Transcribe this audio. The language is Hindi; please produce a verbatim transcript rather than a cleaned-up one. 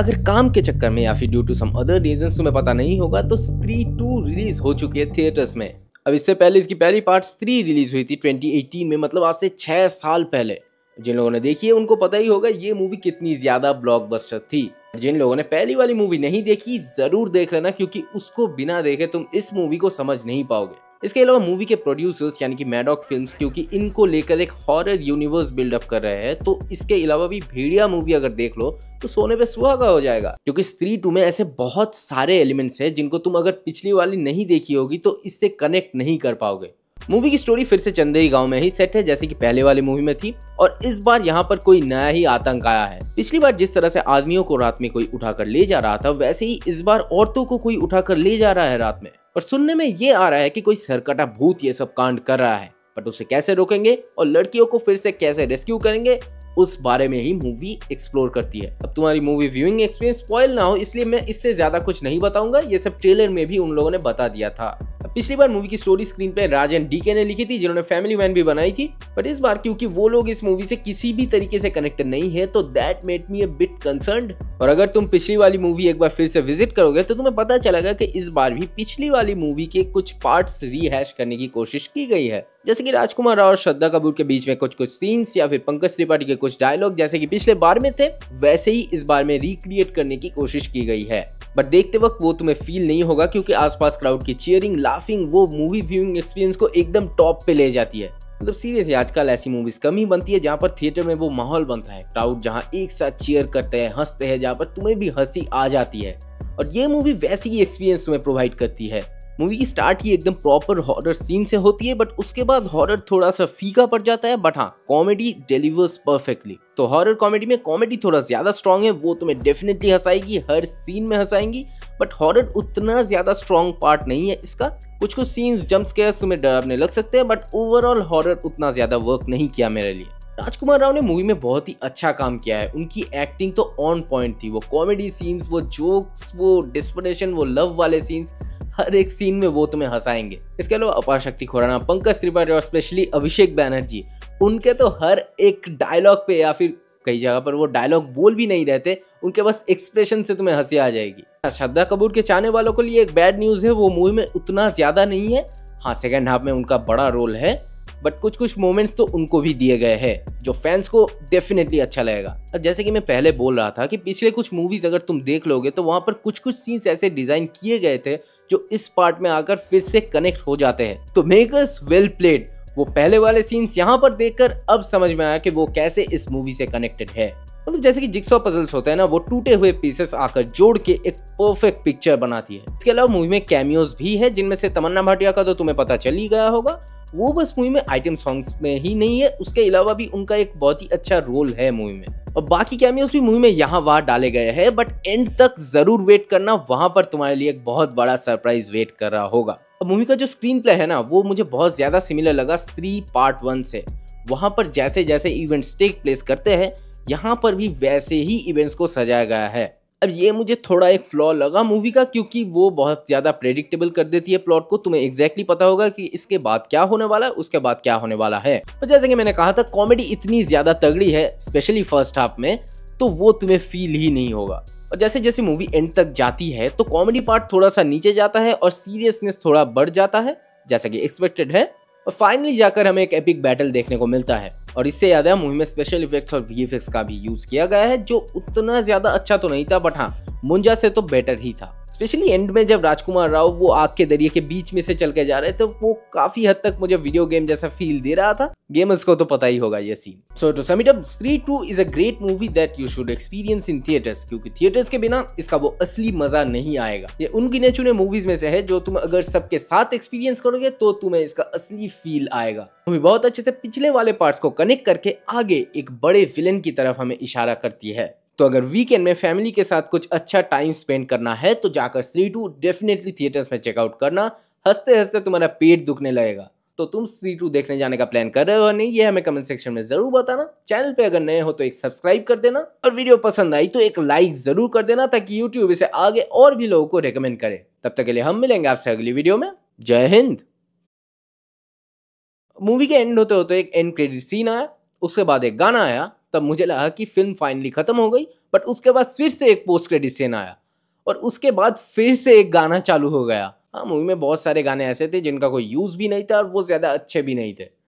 अगर काम के चक्कर में या फिर due to some other reasons तुम्हें पता नहीं होगा तो स्त्री टू रिलीज हो चुकी है थिएटर्स में। अब इससे पहले इसकी पहली पार्ट स्त्री रिलीज हुई थी ट्वेंटी एटीन में, मतलब आज से छह साल पहले। जिन लोगों ने देखी है उनको पता ही होगा ये मूवी कितनी ज्यादा ब्लॉकबस्टर थी। जिन लोगों ने पहली वाली मूवी नहीं देखी जरूर देख लेना, क्योंकि उसको बिना देखे तुम इस मूवी को समझ नहीं पाओगे। इसके अलावा मूवी के प्रोड्यूसर्स यानी कि मैडॉक फिल्म्स, क्योंकि इनको लेकर एक हॉरर यूनिवर्स बिल्डअप कर रहे हैं, तो इसके अलावा भी भेड़िया मूवी अगर देख लो तो सोने पे सुहागा हो जाएगा। क्योंकि स्त्री टू में ऐसे बहुत सारे एलिमेंट्स हैं जिनको तुम अगर पिछली वाली नहीं देखी होगी तो इससे कनेक्ट नहीं कर पाओगे। मूवी की स्टोरी फिर से चंदेई गांव में ही सेट है जैसे कि पहले वाली मूवी में थी, और इस बार यहाँ पर कोई नया ही आतंक आया है। पिछली बार जिस तरह से आदमियों को रात में कोई उठाकर ले जा रहा था, वैसे ही इस बार औरतों को कोई उठाकर ले जा रहा है रात में। और सुनने में ये आ रहा है कि कोई सरकटा भूत ये सब कांड कर रहा है, बट उसे कैसे रोकेंगे और लड़कियों को फिर से कैसे रेस्क्यू करेंगे उस बारे में ही मूवी एक्सप्लोर करती है। अब तुम्हारी मूवी व्यूइंग एक्सपीरियंस स्पॉइल ना हो इसलिए मैं इससे ज्यादा कुछ नहीं बताऊंगा, ये सब ट्रेलर में भी उन लोगों ने बता दिया था। पिछली बार मूवी की स्टोरी स्क्रीन पे राजन डीके ने लिखी थी, जिन्होंने फैमिली मैन भी बनाई थी, बट इस बार क्योंकि वो लोग इस मूवी से किसी भी तरीके से कनेक्टेड नहीं है तो that made me a bit concerned. और अगर तुम पिछली वाली मूवी एक बार फिर से विजिट करोगे तो तुम्हें पता चलेगा कि इस बार भी पिछली वाली मूवी के कुछ पार्ट्स रीहैश करने की कोशिश की गई है, जैसे कि राजकुमार राव और श्रद्धा कपूर के बीच में कुछ कुछ सीन्स या फिर पंकज त्रिपाठी के कुछ डायलॉग जैसे कि पिछले बार में थे वैसे ही इस बार में रिक्रिएट करने की कोशिश की गई है। बट देखते वक्त वो तुम्हें फील नहीं होगा, क्योंकि आसपास क्राउड की चीयरिंग लाफिंग वो मूवी व्यूइंग एक्सपीरियंस को एकदम टॉप पे ले जाती है। मतलब सीरियसली आजकल ऐसी मूवीज कम ही बनती है जहाँ पर थिएटर में वो माहौल बनता है, क्राउड जहाँ एक साथ चीयर करते हैं, हंसते हैं, जहाँ पर तुम्हें भी हंसी आ जाती है। और ये मूवी वैसी ही एक्सपीरियंस तुम्हें प्रोवाइड करती है। मूवी की स्टार्ट ही एकदम प्रॉपर हॉरर सीन से होती है, बट उसके बाद हॉरर थोड़ा सा फीका पड़ जाता है, बट हाँ कॉमेडी डिलीवर्स परफेक्टली। तो हॉरर कॉमेडी में कॉमेडी थोड़ा ज्यादा स्ट्रॉन्ग है, वो तुम्हें डेफिनेटली हंसाएगी, हर सीन में हंसाएंगी, बट हॉरर उतना ज्यादा स्ट्रॉन्ग पार्ट नहीं है इसका। कुछ कुछ सीन्स जंप स्केयर्स तुम्हें डरावने लग सकते हैं, बट ओवरऑल हॉरर उतना ज्यादा वर्क नहीं किया मेरे लिए। राजकुमार राव ने मूवी में बहुत ही अच्छा काम किया है, उनकी एक्टिंग तो ऑन पॉइंट थी। वो कॉमेडी सीन्स, वो जोक्स, वो डिस्परेशन, वो लव वाले सीन्स, हर एक सीन में वो तुम्हें हंसाएंगे। इसके अलावा अपार शक्ति खुराना, पंकज त्रिपाठी और स्पेशली अभिषेक बैनर्जी, उनके तो हर एक डायलॉग पे या फिर कई जगह पर वो डायलॉग बोल भी नहीं रहते, उनके बस एक्सप्रेशन से तुम्हें हंसी आ जाएगी। श्रद्धा कपूर के चाहने वालों के लिए एक बैड न्यूज है, वो मूवी में उतना ज्यादा नहीं है। हाँ सेकेंड हाफ में उनका बड़ा रोल है, बट कुछ कुछ मोमेंट्स तो उनको भी दिए गए हैं जो फैंस को डेफिनेटली अच्छा लगेगा। और जैसे कि मैं पहले बोल रहा था कि पिछले कुछ मूवीज अगर तुम देख लोगे तो वहां पर कुछ कुछ सीन्स ऐसे डिजाइन किए गए थे जो इस पार्ट में आकर फिर से कनेक्ट हो जाते हैं। तो मेकर्स वेल प्लेड। वो पहले वाले सीन्स यहाँ पर देखकर अब समझ में आया कि वो कैसे इस मूवी से कनेक्टेड है। मतलब जैसे कि जिक्सॉ पजल्स होते हैं ना, वो टूटे हुए पीसेस आकर जोड़ के एक परफेक्ट पिक्चर बनाती है। इसके अलावा मूवी में कैमियोज भी है, जिनमें से तमन्ना भाटिया का तो तुम्हें पता चल ही गया होगा, वो बस मूवी में आइटम सॉन्ग्स में ही नहीं है, उसके अलावा भी उनका एक बहुत ही अच्छा रोल है मूवी में। और बाकी कैमियोज भी मूवी में यहाँ वहां डाले गए हैं, बट एंड तक जरूर वेट करना, वहां पर तुम्हारे लिए एक बहुत बड़ा सरप्राइज वेट कर रहा होगा। अब मूवी का जो स्क्रीन प्ले है ना, वो मुझे बहुत ज्यादा सिमिलर लगा स्त्री पार्ट वन से। वहां पर जैसे जैसे इवेंट्स टेक प्लेस करते हैं, यहाँ पर भी वैसे ही इवेंट्स को सजाया गया है। अब ये मुझे थोड़ा एक फ्लॉ लगा मूवी का, क्योंकि वो बहुत ज्यादा प्रेडिक्टेबल कर देती है प्लॉट को। तुम्हें एग्जैक्टली पता होगा कि इसके बाद क्या होने वाला है, उसके बाद क्या होने वाला है। और जैसे कि मैंने कहा था, कॉमेडी इतनी ज्यादा तगड़ी है स्पेशली फर्स्ट हाफ में, तो वो तुम्हें फील ही नहीं होगा। और जैसे जैसे मूवी एंड तक जाती है तो कॉमेडी पार्ट थोड़ा सा नीचे जाता है और सीरियसनेस थोड़ा बढ़ जाता है, जैसा कि एक्सपेक्टेड है। और फाइनली जाकर हमें एक एपिक बैटल देखने को मिलता है। और इससे याद है, मूवी में स्पेशल इफेक्ट्स और वीएफएक्स का भी यूज किया गया है, जो उतना ज्यादा अच्छा तो नहीं था, बट हाँ मुंजा से तो बेटर ही था। स्पेशली एंड में जब राजकुमार राव वो आग के दरिया के बीच में से चल के जा रहे थे, वो काफी हद तक मुझे वीडियो गेम जैसा फील दे रहा था। गेमर्स को तो पता ही होगा ये सीन। So to sum it up, Stree two is a great movie that you should experience in theatres, क्योंकि थिएटर्स के बिना इसका वो असली मजा नहीं आएगा। ये उन गिने चुने मूवीज में से है जो तुम अगर सबके साथ एक्सपीरियंस करोगे तो तुम्हें इसका असली फील आएगा। मूवी बहुत अच्छे से पिछले वाले पार्ट्स को कनेक्ट करके आगे एक बड़े विलेन की तरफ हमें इशारा करती है। तो अगर वीकेंड में फैमिली के साथ कुछ अच्छा टाइम स्पेंड करना है तो जाकर स्त्री टू डेफिनेटली थिएटर्स में चेकआउट करना। हंसते हंसते तुम्हारा पेट दुखने लगेगा। तो तुम स्त्री टू देखने जाने का प्लान कर रहे हो या नहीं, ये हमें कमेंट सेक्शन में जरूर बताना। चैनल पे अगर नए हो तो एक सब्सक्राइब कर देना, और वीडियो पसंद आई तो एक लाइक जरूर कर देना, ताकि यूट्यूब इसे आगे और भी लोगों को रेकमेंड करे। तब तक के लिए हम मिलेंगे आपसे अगली वीडियो में। जय हिंद। मूवी के एंड होते होते एक एंड क्रेडिट सीन आया, उसके बाद एक गाना आया। तब मुझे लगा कि फिल्म फाइनली खत्म हो गई, बट उसके बाद फिर से एक पोस्ट क्रेडिट सीन आया और उसके बाद फिर से एक गाना चालू हो गया। हाँ, मूवी में बहुत सारे गाने ऐसे थे जिनका कोई यूज भी नहीं था और वो ज्यादा अच्छे भी नहीं थे।